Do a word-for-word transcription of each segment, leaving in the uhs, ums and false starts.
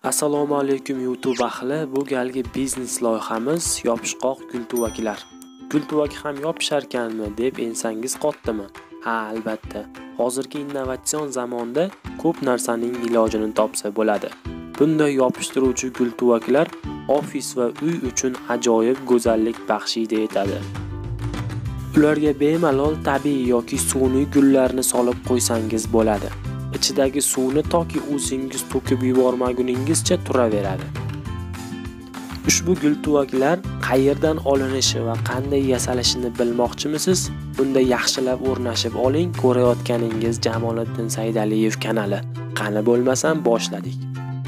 Assalomu alaykum YouTube ahli. Bu galgi biznes loyihamiz yopishqoq gultuvaklar. Gultuvak ham yopisharkanmi deb ensangiz qotdimi? Ha, albatta. Hozirgi innovatsion zamonda ko'p narsaning ilojini topsa bo'ladi. Bunday yopishtiruvchi gultuvaklar ofis va uy uchun ajoyib go'zallik baxshida etadi. Ularga bemalol tabiiy yoki sun'iy gullarni solib qo'ysangiz bo'ladi. Ichidagi suvni toki o'zingiz to'kib yubormaguningizcha turaveradi. Ushbu gultuvaklar qayerdan olinishi va qanday yasalishini bilmoqchimisiz? Bunda yaxshilab o'rnashib oling. Ko'rayotganingiz Jamoliddin Saidaliyev kanali. Qani bo'lmasam boshladik.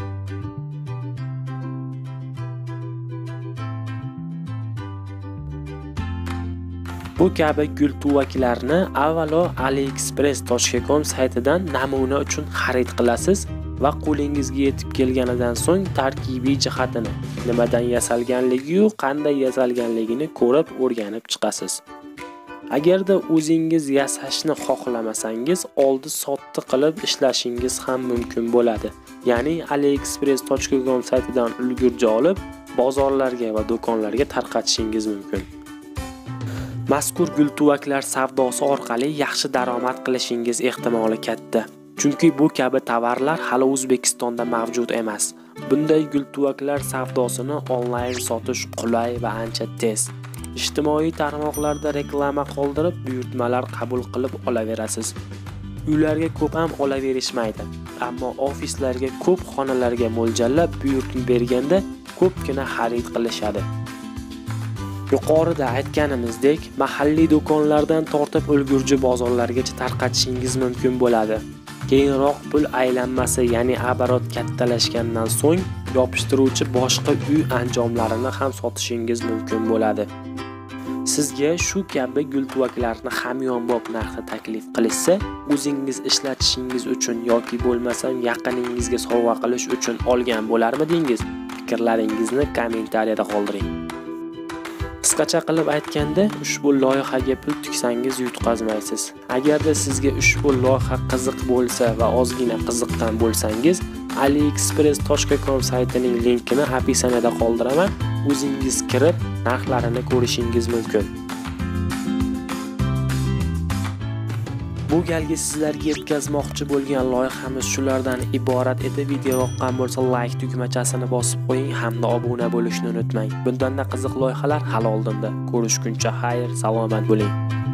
Bu kabi gultuvaklarni avvalo aliexpress dot com saytidan namuna uchun xarid qilasiz va qo'lingizga yetib kelganidan so'ng tarkibiy jihatini, nimadan yasalganligi va qanday yasalganligini ko'rib o'rganib chiqasiz. Agarda o'zingiz yasashni xohlamasangiz, oldi sotdi qilib ishlashingiz ham mumkin bo'ladi. Ya'ni aliexpress dot com saytidan ulgurji olib, bozorlarga va do'konlarga tarqatishingiz mumkin. Mazkur gultuvaklar savdosi orqali yaxshi daromad qilishingiz ehtimoli katta. Chunki bu kabi tovarlar hali O'zbekistonda mavjud emas. Bunday gultuvaklar savdosini onlayn sotish qulay va ancha tez. Ijtimoiy tarmoqlarda reklama qoldirib, buyurtmalar qabul qilib olaverasiz. Uylarga ko'p ham olaverishmaydi, ammo ofislarga, ko'p xonalarga mo'ljallab buyurtma berganda ko'pgina xarid qilishadi. Yuqorida aytganimizdek, mahalliy do'konlardan tortib ulgurji bozorlargacha tarqatishingiz mumkin bo'ladi. Keyinroq pul aylanmasi, ya'ni oborot kattalashgandan so'ng yopishtiruvchi boshqa uy anjomlarini ham sotishingiz mumkin bo'ladi. Sizga shu kabi gultuvaklarni hamyonbop narxda taklif qilishsa, o'zingiz ishlatishingiz uchun yoki bo'lmasam yaqiningizga sovg'a qilish uchun olgan bo'larmidingiz? Fikrlaringizni kommentariyada qoldiring. Qisqacha qilib aytganda, ushbu loyihaga pul tiksangiz yutqazmaysiz. Agarda sizga ushbu loyiha qiziq bo'lsa va ozgina qiziqqan bo'lsangiz, aliexpress dot com saytining linkini opisaniyada qoldiraman. O'zingiz kirib, narxlarini ko'rishingiz mumkin. Bu galgi sizlarga yetkazmoqchi bo'lgan loyihamiz shulardan iborat edi. Video yoqqan bo'lsa like tugmachasini bosib qo'ying hamda obuna bo'lishni unutmang. Bundanda qiziq loyihalar hali oldinda. Ko'rishguncha xayr, salomat bo'ling.